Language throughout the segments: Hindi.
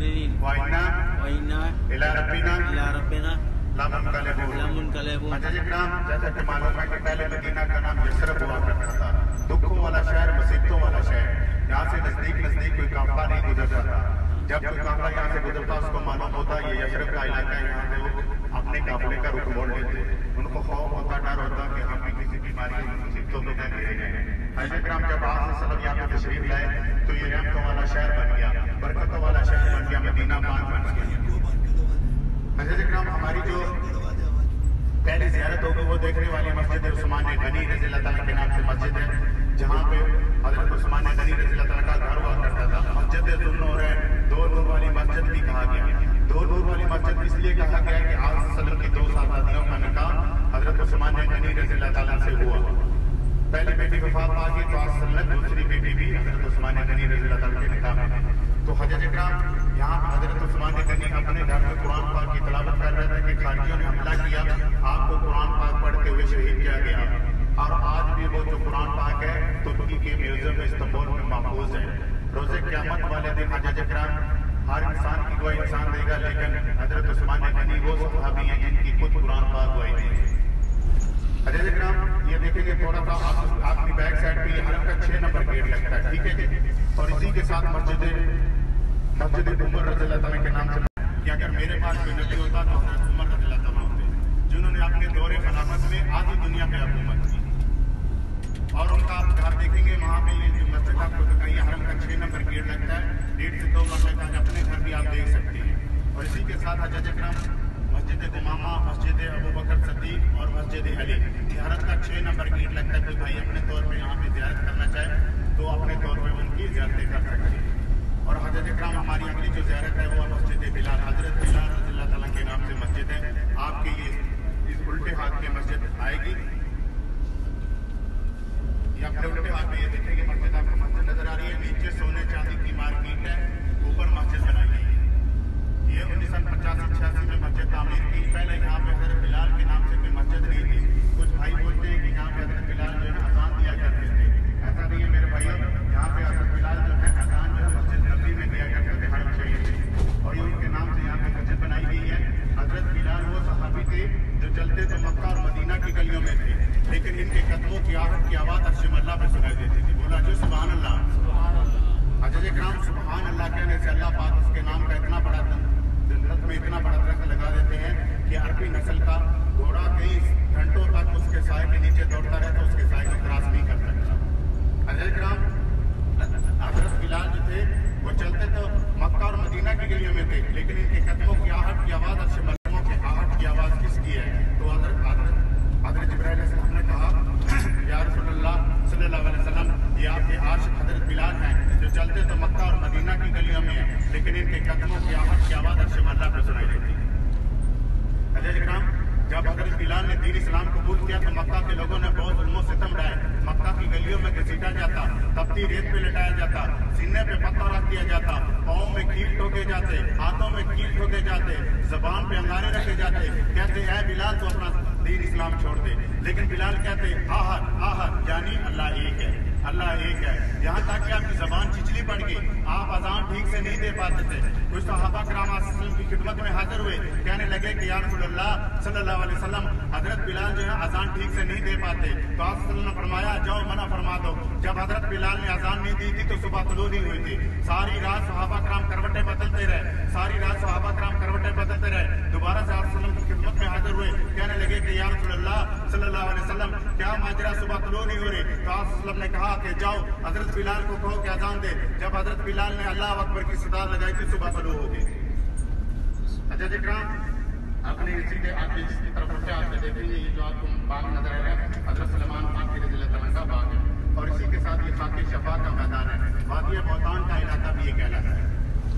मुकरिनीन व इन्ना इला रब्बिना लमुनक़लिबून। हजरत इकराम, जैसा कि मालूम है कि पहले मदीना का नाम यसरब हुआ करता था, दुखों वाला शहर, मुसीबतों वाला शहर। यहाँ से नजदीक नजदीक कोई काफिला नहीं गुजरता था। जब कोई काफिला यहाँ से गुजरता उसको मालूम होता ये यसरब का इलाका है, यहाँ से वो अपने काफिले का रुख मोड़ लेते। उनको खौफ होता, डर होता कि हम भी किसी बीमारी मुसीबतों में न घिरे जाए। हजरत इकराम जब आप यहाँ पे तशरीफ लाए तो ये रहमतों वाला शहर बन गया, बरकतों वाला शहर बन गया, मदीना पाक बन गया। हजरत इकराम, हमारी जो पहली ज़ियारत होगी वो देखने वाली मस्जिद उस्मान गनी रज़ी अल्लाह तआला के नाम से मस्जिद है, जहाँ पे हजरत उस्मान गनी रज़ी अल्लाह तआला का घर हुआ करता था। मस्जिद ज़ुन्नूरैन, दो नूर वाली मस्जिद भी कहा गया। दो नूर वाली मस्जिद इसलिए कहा गया कि आप सल्लल्लाहु अलैहि वसल्लम की दो साहबादियों का निकाह हजरत उस्मान गनी रज़ी अल्लाह तआला से हुआ। पहली बेटी वफात पा गई तो आप सल्लल्लाहु, दूसरी बेटी भी हजरत उस्मान गनी रज़ी अल्लाह तआला के निकाह में। तो हजरत इकराम, यहाँ हजरत उस्मान गनी अपने घर में कुरान पाक की तिलावत कर रहे थे कि खारिजियों ने हमला किया, आपको कुरान पाक पढ़ते हुए शहीद किया गया। और आज भी वो जो कुरान पाक है तुर्की के म्यूजियम में इस्तांबुल में महफूज है। रोज़े क़यामत वाले दिन हजरत इकराम, हर इंसान की गवाही इंसान देगा, लेकिन हजरत उस्मान गनी वो सहाबी हैं जिनकी खुद कुरान पाक गवाही दी। हजरत इकराम, ये देखेंगे थोड़ा सा आपकी बैक साइड पे हरम का 6 नंबर गेट लगता है, ठीक है जी। और इसी के साथ मस्जिद उमर रज़ी अल्लाह तआला के नाम से कि अगर मेरे पास कोई नबी होता तो हजरत उमर रज़ी अल्लाह तआला होते, जिन्होंने अपने दौरे खिलाफत में आधी दुनिया पे हुकूमत की। और उनका आप घर देखेंगे वहाँ पे ये जो मस्जिद आपको दिखाई हरम का 6 नंबर गेट लगता है, 1.5 से 2 मरले का अपने घर भी आप देख सकते हैं। और इसी के साथ हजरत इकराम, मस्जिद उमामा, मस्जिद अबू बकर सिद्दीक और मस्जिद अली, हरम का 6 नंबर गेट लगता है। कोई भाई अपने तौर पर यहाँ पे ज़ियारत करना चाहे तो अपने तौर पर उनकी ज़ियारतें कर सकते हैं। और हजरत इकराम, हमारी अगली जो ज़ियारत है वो मस्जिद बिलाल, हजरत बिलाल रज़ी अल्लाह तआला के नाम से मस्जिद है। आपके ये इस उल्टे हाथ में मस्जिद आएगी, ये अपने उल्टे हाथ में ये देखेंगे मस्जिद, आपको मस्जिद नजर आ रही है। नीचे सोने चांदी की मार्केट है, ऊपर मस्जिद बनाई गई है। ये 1985-86 में मस्जिद तामीर की। पहले यहाँ पे हजरत बिलाल के नाम से कोई मस्जिद नहीं थी। कुछ भाई बोलते हैं कि यहाँ पे हजरत बिलाल जो है अजान दिया करते थे, ऐसा नहीं है मेरे भाइयों। यहाँ पे हजरत बिलाल जो है अजान जो है मस्जिद नबी में दिया करते थे, हरम शरीफ में, और ये उनके नाम से यहाँ पे मस्जिद बनाई गई है। हजरत बिलाल वो सहाबी थे जो चलते तो मक्का और मदीना की गलियों में थे, लेकिन इनके कदमों की आहट की आवाज़ अर्श अल्लाह पे सुनाई देती थी। बोला जो सुभान अल्लाह। हजरत इकराम, सुभान अल्लाह कहने से अल्लाह पाक उसके नाम का इतना बड़ा जन्नत में इतना बड़ा दरख्त लगा देते हैं कि अरबी नस्ल का घोड़ा कई घंटों तक उसके साए के नीचे दौड़ता रहता, उसके साए को क्रॉस नहीं कर सकता। हजरत इकराम, हजरत बिलाल जो थे वो चलते तो मक्का और मदीना की गलियों में थे, लेकिन इनके कदमों की आहट की आवाज़ अर्श मलमों के आहट की आवाज़ किसकी है? तो हजरत जिब्राइल अलैहिस्सलाम ने कहा या रसूलल्लाह सल्लल्लाहु अलैहि वसल्लम, ये आपके आशिक हजरत बिलाल हैं जो चलते तो मक्का और मदीना की गलियों में है, लेकिन इनके कदमों की आहट की आवाज़ अर्श अल्लाह पे सुनाई देती है। हजरत इकराम, जब हजरत बिलाल ने दीन इस्लाम कबूल किया तो मक्का के लोगों ने बहुत जुल्म सितम ढाए। मक्का की गलियों में घसीटा जाता, तपती रेत पे लटाया जाता, सीने पे पत्थर रख दिया जाता, पाँव में कील ठोके जाते, हाथों में कील ठोके जाते, जबान पे अंगारे रखे जाते। कहते ऐ बिलाल तो अपना दीन इस्लाम छोड़ दे, लेकिन बिलाल कहते आहद आहद, यानी अल्लाह एक है, अल्लाह एक है। यहाँ तक कि आपकी जबान चिचली पड़ गई, आप अजान ठीक से नहीं दे पाते थे। कुछ सहाबा किराम की खिदमत में हाजिर हुए, कहने लगे कि या रसूलल्लाह सल्लल्लाहु अलैहि वसल्लम, हजरत बिलाल जो है अजान ठीक से नहीं दे पाते। तो आप ने फरमाया जाओ मना फरमा दो। जब हजरत बिलाल ने अजान नहीं दी थी तो सुबह तुलू नहीं हुई थी। सारी रात सहाबा किराम करवटें बदलते रहे, सारी रात सहाबा किराम करवटें बदलते रहे। दोबारा से आप की खिदमत में हाजिर हुए, कहने लगे कि या रसूलल्लाह सल्लल्लाहु अलैहि वसल्लम, क्या माजरा, सुबह तुलू नहीं हो रही? तो आप ने कहा कि जाओ हजरत बिलाल को कहो कि अजान दे। जब हजरत बिलाल ने अल्लाह अकबर की सदा लगाई थी सुबह तुलू हो गई। हजरत इकराम, अपने इसी के आगे इसकी तरफ उठे आके देखेंगे, ये जो आपको बाग नजर आ रहा है हजरत सलमान फाकी रज़ी अल्लाह तआला का बाग है, और इसी के साथ ये खाकी शफा का मैदान है। वादिया बोतान का इलाका भी ये कहलाता है।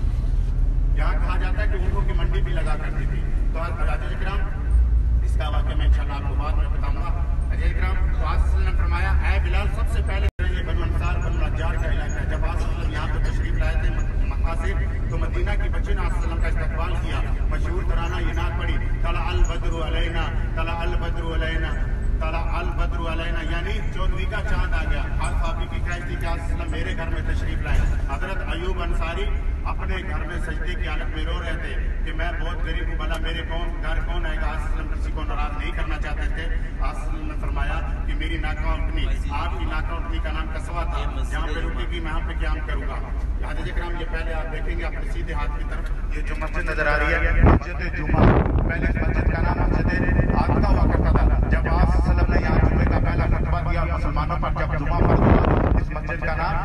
यहाँ कहा जाता है कि ऊँटों की मंडी भी लगा करती थी। तो हजरत इकराम, इसका वाक़या मैं इंशाअल्लाह आपको बाद में बताऊंगा। हजरत इकराम, तो आज फरमाया ऐ बिलाल, सबसे पहले ये बनु अंसार बनु नज्जार का इलाका है। जब आप यहाँ पे तशरीफ लाए थे मक्का से, तो मदीना की बच्चे ने आप का इस्तकबाल किया। मशहूर तराना ये नात पड़ी, तला अल बद्रु अलैना, तला अल बद्रु अलैना, तला अल बद्रु अलैना, यानी 14वीं का चांद आ गया। आज आपकी की ख्वाहिश थी कि आप मेरे घर में तशरीफ लाए। हजरत अयूब अंसारी अपने घर में सजदे की हालत में रो रहे थे कि मैं बहुत गरीब हूँ, भला मेरे घर कौन आएगा। आसलम किसी को नाराज नहीं करना चाहते थे। आसलम ने फरमाया कि मेरी नाका उठनी, आपकी नाका उठनी का नाम कसवा था, जहाँ पे रुकेगी मैं यहाँ पे क्याम करूंगा। हाजी कराम, ये पहले आप देखेंगे अपने सीधे हाथ की तरफ ये जो मस्जिद नजर आ रही है, मस्जिद जुमा। पहले इस मस्जिद का नाम मस्जिद आका हुआ करता था। जब आसलम ने यहाँ जुमे का पहला फतवा दिया मुसलमानों पर, जब जुमा फर्ज हुआ, इस मस्जिद का नाम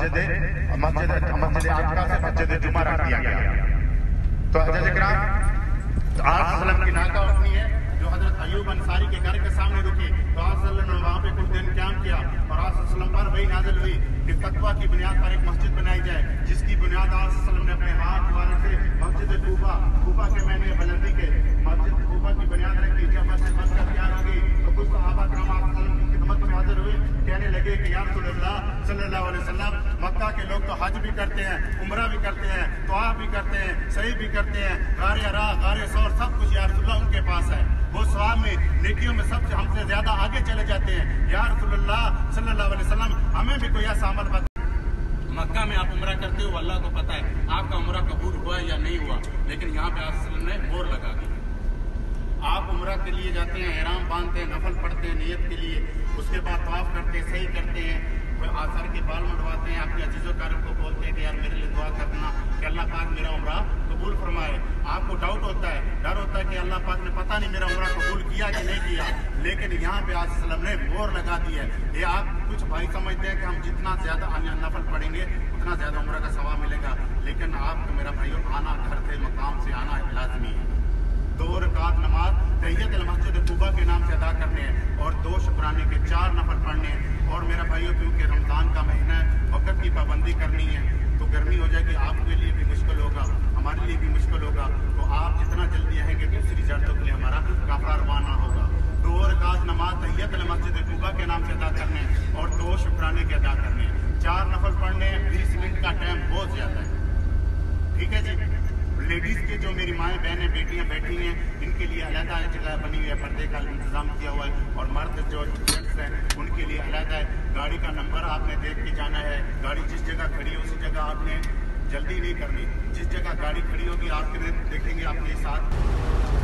मस्जिद आका से मस्जिद जुमा रख दिया गया। तो हाजी कराम, आसलम की नाका उठनी है जो हजरत अयूब अंसारी के घर के सामने रुकी, तो आसलम ने वहां पे कुछ दिन क्याम किया और आसलम पर वही नाजिल हुई कि तकवा की बुनियाद पर एक मस्जिद बनाई जाए, जिसकी बुनियाद आसलम ने अपने हाथ वाले से मस्जिद कूफा के मैंने बुलंदी के मस्जिद कूफा की बुनियाद रखी। जब मस्जिद बनकर तैयार हो गई तो कुछ सहाबा किराम आसलम की खिदमत में हाजिर हुए, कहने लगे कि या रसूलल्लाह सल्लल्लाहु अलैहि वसल्लम, मक्का के लोग तो हज भी करते हैं, उम्रा भी करते हैं, तवाफ भी करते हैं, सही भी करते हैं, गारे अरा गारे सौर सब कुछ या रसूलल्लाह उनके पास है, वो सवाब में नेकियों में सबसे हमसे ज्यादा आगे चले जाते हैं। या रसूलल्लाह सल्लल्लाहु अलैहि वसल्लम, हमें भी कोई ऐसा अमल बता। मक्का में आप उम्रा करते हो, अल्लाह को पता है आपका उम्रा कबूल हुआ या नहीं हुआ, लेकिन यहाँ पे आसलम ने मोहर लगा दी। आप उम्रा के लिए जाते हैं, एहराम बांधते हैं, नफल पढ़ते हैं नियत के लिए, उसके बाद तवाफ करते हैं, सही करते हैं, आसर के बाल मंडवाते हैं, अपने अजीजों कारम को बोलते हैं कि यार मेरे लिए दुआ करना कि अल्लाह पाक मेरा उम्रा कबूल फरमाए। आपको डाउट होता है, डर होता है कि अल्लाह पाक ने पता नहीं मेरा उम्रा कबूल किया कि नहीं किया, लेकिन यहाँ पे आसलम ने मोहर लगा दी है। ये आप कुछ भाई समझते हैं कि हम जितना ज्यादा नफल पढ़ेंगे उतना ज्यादा उम्रा का सवाब मिलेगा, लेकिन आपको मेरा भाइयों आना घर से मकाम से आना लाजमी है। 2 रकात नमाज तहियतुल मस्जिद कूबा के नाम से अदा करने हैं और 2 शुक्राने के 4 नफल पढ़ने हैं। और मेरा भाइयों, क्योंकि रमजान का महीना है, वक्त की पाबंदी करनी है, तो गर्मी हो जाएगी, आपके लिए भी मुश्किल होगा, हमारे लिए भी मुश्किल होगा, तो आप जितना जल्दी आएंगे दूसरी जड़तों के लिए हमारा काफला रवाना होगा। 2 रकात नमाज तहियतुल मस्जिद कूबा के नाम से अदा करने और 2 शुक्राने के अदा करने, 4 नफल पढ़ने। 20 मिनट का टाइम बहुत ज्यादा है, ठीक है जी। लेडीज के जो मेरी माएँ बहनें बेटियां बैठी हैं, इनके लिए अलहदा जगह बनी हुई है, पर्दे का इंतजाम किया हुआ है, और मर्द जो जेंट्स हैं उनके लिए अलहदा है। गाड़ी का नंबर आपने देख के जाना है, गाड़ी जिस जगह खड़ी है उसी जगह आपने जल्दी नहीं करनी, जिस जगह गाड़ी खड़ी होगी आपके देखेंगे आपके साथ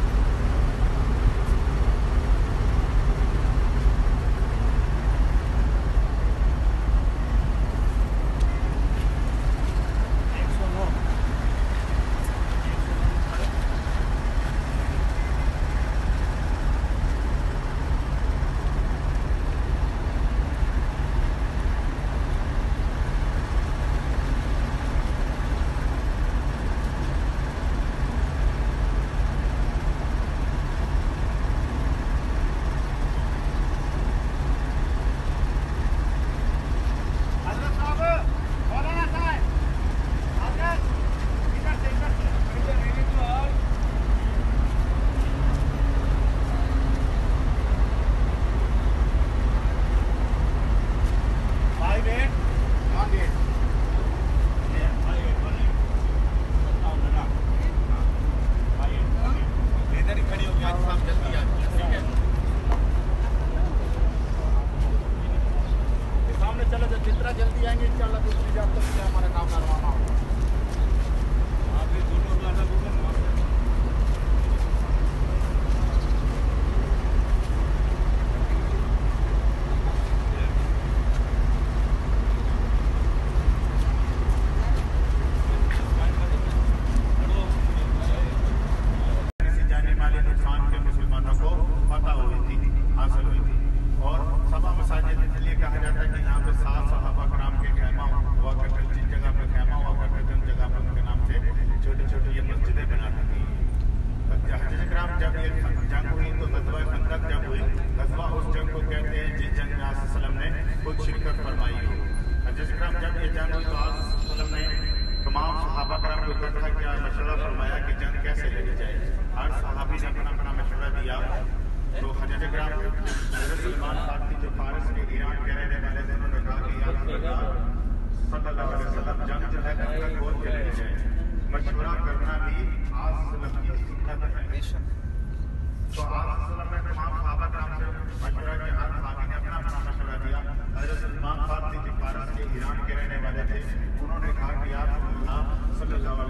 सल्लल्लाहु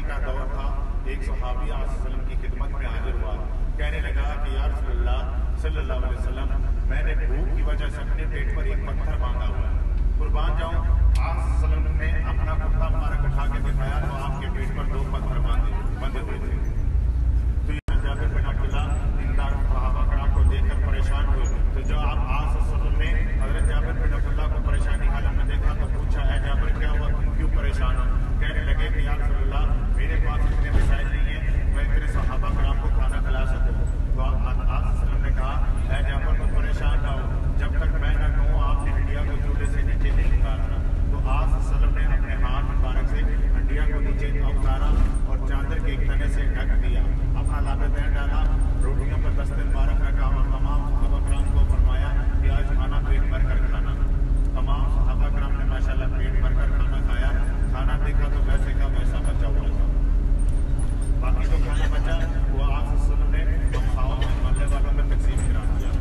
का दौर था, एक सहाबी आसलम की खिदमत में हाजिर हुआ। कहने लगा कि या रसूलल्लाह सल्लल्लाहु अलैहि वसल्लम, मैंने भूख की वजह से अपने पेट पर एक पत्थर बांधा हुआ है, कुर्बान जाऊं। आसलम ने अपना कुर्ता मुबारक उठा के दिखाया तो आपके पेट पर 2 पत्थर बंधे हुए थे। तो जाबिर बिन अब्दुल्लाह दीनदार सहाबा कराम को देखकर परेशान हुए। तो जो आप आसलम ने हजरत जाबिर बिन अब्दुल्लाह को परेशानी हालत में देखा तो पूछा, है जाबिर क्या हुआ, तुम क्यों परेशान हो? कहने लगे कि या रसूलल्लाह, मेरे पास इतने वसाइल नहीं है मैं इतने सहाबा कराम को खाना खिला सकूं। तो आसलम ने कहा, है जाबिर तुम परेशान ना हो, जब तक मैं न कहूँ आपने हंडिया को चूल्हे से नीचे नहीं उतारना। तो आसलम ने अपने हाथ मुबारक से हंडिया को नीचे उतारा और चादर के एक तने से ढक दिया, अपना लाबेदैन डाला, रोटियों पर दस्ते मुबारक रखा और तमाम सहाबा कराम को फरमाया कि आज खाना पेट भर कर खाना। तमाम सहाबा कराम ने माशाल्लाह पेट भर कर खाना खाया। खाना देखा तो वैसे का वैसा बचा हुआ था। बाकी जो खाना बचा वो आसलम ने खाओ मोहल्ले वालों में तकसीम करा दिया।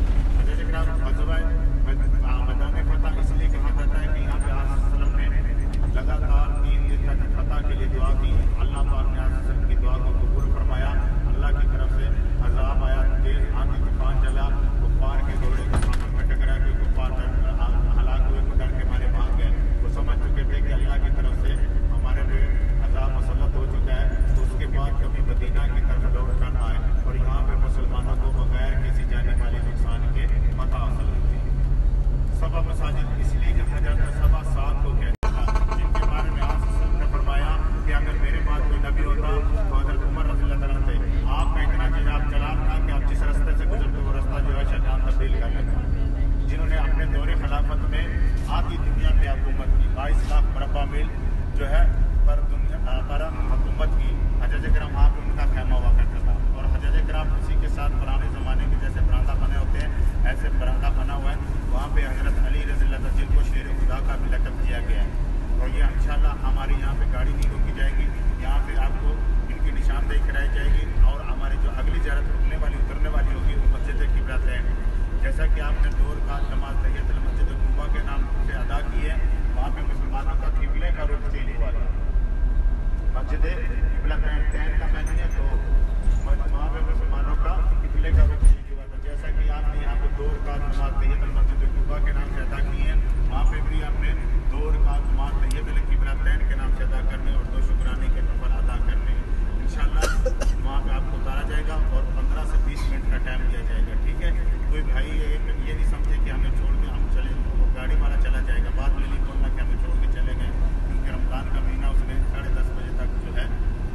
मैदान फतह इसलिए कहा जाता है कि यहाँ पे आसलम ने लगातार 3 दिन तक फतह के लिए दुआ की। अल्लाह पाक ने आसलम की दुआ को कबूल फरमाया। अल्लाह की तरफ से अज़ाब आया, तेज आंधी तूफान चला, कुफ्फार के घोड़े के सामने में टकरा के कुफ्फार हलाक हुए, डर के मारे भाग गए। वो समझ चुके थे कि अल्लाह की तरफ से हमारे पे अज़ाब मुसल्लत हो चुका है। तो उसके बाद कभी मदीना की तरफ लौट कर आए और यहाँ पे मुसलमानों को बगैर किसी जाने वाले नुकसान के फतह हासिल हुई। सबा मसाजिद इसलिए कहा जाता है, सबा सात को कहता है, जिनके बारे में आसलम ने फरमाया कि अगर मेरे बाद कोई नबी होता तो हज़रत उमर रज़ियल्लाहु अन्हु थे। आपका इतना जनाब जलाल था कि आप जिस रास्ते से गुजरते वो रास्ता जो है शैतान तब्दील कर लेता। जिन्होंने अपने दौरे खिलाफत में आधी दुनिया पे हुकूमत की, 22 लाख मरबा मील जो है पर हुकूमत की। हजरत करम वहाँ पे उनका खैमा हुआ करता था और हजरत करम उसी के साथ पुराने ज़माने के जैसे बरामदा बने होते हैं ऐसे बरामदा बना हुआ है। वहाँ पे हजरत अली रज़ियल्लाहु अन्हु जिनको शेर खुदा का भी लक़ब दिया गया है। और ये इंशाअल्लाह हमारी यहाँ पे गाड़ी नहीं रोकी जाएगी, यहाँ पे आपको इनकी निशानदेही कराई जाएगी और हमारी जो अगली ज़ियारत रुकने वाली उतरने वाली होगी वो मस्जिद क़िबलतैन। जैसा कि आपने 2 रकात नमाज तहियतुल मस्जिद कुबा के नाम से अदा की है, वहाँ पे मुसलमानों का क़िबले का रुख चेंज हुआ था। मस्जिद क़िबलतैन का मैंने तो वहाँ पे मुसलमानों का क़िबले का रुख चेंज हुआ था। जैसा कि आपने यहाँ पे 2 रकात नमाज तहियतुल मस्जिद कुबा के नाम से अदा की है, वहाँ पे भी आपने 2 रकात नमाज तहियतुल क़िबलतैन के नाम से अदा करने और 2 शुक्राने के नफल अदा करने। इंशाअल्लाह वहाँ पे आपको उतारा जाएगा और 15 से 20 मिनट का टाइम दिया जाएगा। ठीक है, कोई भाई ये नहीं समझे कि हमें छोड़ के हम चले, वो गाड़ी वाला चला जाएगा। बाद में नहीं बोलना कि हमें छोड़ के चले गए, क्योंकि रमज़ान का महीना उसने 10:30 बजे तक जो है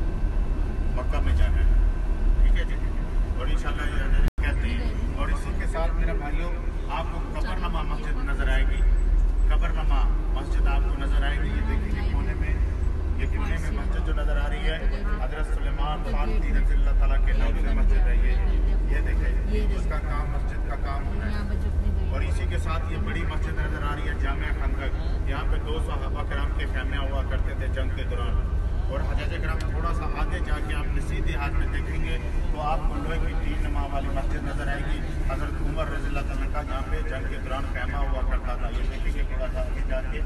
मक्का में जाना है। ठीक है जी, और इंशाअल्लाह ये कहते हैं। और इसी के साथ मेरे भाइयों आपको कबरनमा मस्जिद नज़र आएगी। कबरनमा मस्जिद आपको नज़र आएगी। ये देखिए कोने में, ये कोने में मस्जिद जो नज़र आ रही है हज़रत सुलेमान फारसी रज़ियल्लाहु ताला के नाम से मस्जिद है। ये देखिए उसका काम, मस्जिद का काम होना है। और इसी के साथ ये बड़ी मस्जिद नज़र आ रही है जामिया खंदक। यहाँ पे 2 सहाबा कराम के खैमे हुआ करते थे जंग के दौरान। और हजरत कराम थोड़ा सा आगे जाके आप सीधे हाथ में देखेंगे तो आपको लोहे की 3 नमा वाली मस्जिद नज़र आएगी। हज़रत उमर रज़ियल्लाहु अन्हु का जहाँ पे जंग के दौरान खैमा हुआ करता था। ये देखेंगे थोड़ा सा आगे जाके,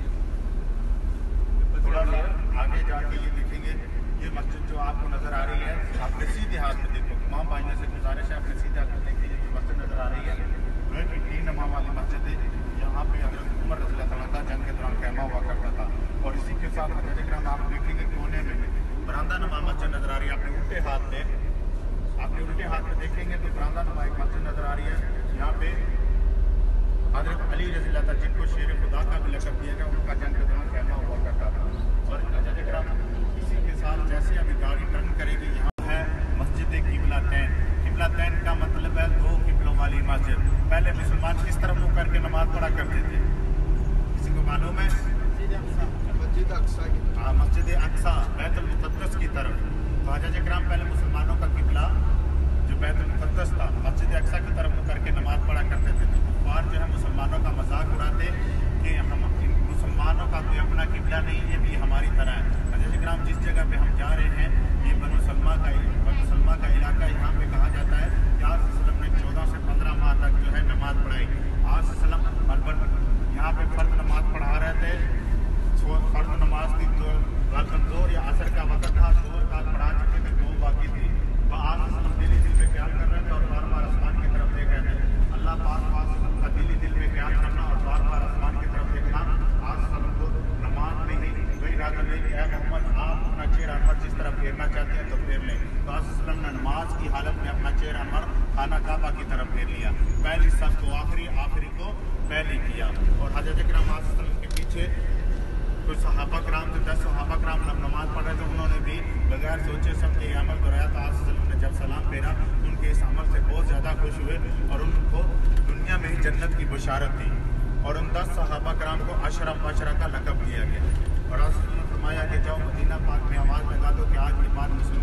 थोड़ा सा आगे जाके ये देखेंगे ये मस्जिद जो आपको नज़र आ रही है, आपने सीधे हाथ में देखो। तमाम भाइयों से गुजारिश है आपने सीधे हाथ में देखिए जो मस्जिद नज़र आ रही है लोहे की 3 नमा वाली मस्जिद है। यहाँ पे हज़रत उमर रज़ियल्लाहु अन्हु का जंग के दौरान खैमा हुआ करता था। और इसी के साथ हज़रत कराम आप देखेंगे कोने में बरामदा नमा मस्जिद नज़र आ रही है। आपने उल्टे हाथ में देखेंगे तो बरामदा नमा एक मस्जिद नज़र आ रही है। यहाँ पे हज़रत अली रज़ियल्लाहु अन्हु जिनको शेर खुदा का भी लक़ब दिया गया, उनका जंग के दौरान खैमा हुआ करता था। और हज़रत कराम इसी के साथ जैसे अभी गाड़ी टर्न करेगी यहाँ है मस्जिद क़िबलतैन। क़िबलतैन का मतलब है 2 क़िबलों वाली मस्जिद। पहले मुसलमान किस तरफ मुँह करके नमाज पढ़ा करते थे, किसी को मालूम है? मस्जिद अक्सा बैतुल मुक़द्दस की तरफ। तो हज़रत कराम पहले मुसलमानों का क़िबला जो बैतुल मुक़द्दस था मस्जिद अक्सा की तरफ मुँह करके नमाज पढ़ा करते थे। तो कुफ़ार जो है मुसलमानों का मजाक उड़ाते कि हम मुसलमानों का कोई अपना क़िबला नहीं, ये भी हमारी तरह है। हज़रत कराम जिस जगह पे हम जा रहे हैं ये बनु सलमा का इलाका, यहाँ पे कहा जाता है कि आसलम ने 14 से 15 माह तक जो है नमाज पढ़ाई। आसलम यहाँ पे फ़र्ज नमाज पढ़ा रहे थे। फ़र्ज नमाज की जो कमज़ोर या असर का वक़्त था फेरना चाहते हैं तो फेर लें। तो आसलम ने नमाज की हालत में अपना चेहरा खाना काबा की तरफ फेर लिया। पहली सफ को आखिरी, आखिरी को पहली किया। और हज़रत इकराम के पीछे कुछ सहाबा कराम थे, 10 सहाबा कराम नमाज पढ़ रहे थे, उन्होंने भी बगैर सोचे सबके अमल दोहराया। तो आसलम ने जब सलाम फेरा उनके इस अमल से बहुत ज़्यादा खुश हुए और उनको दुनिया में ही जन्नत की बशारत दी। और उन 10 सहाबा कराम को अशरा का लक़ब दिया गया। और आसलम ने फरमाया कि जाओ मदीना पाक में आवाज़ लगा दो कि आज के बाद मुस्लिम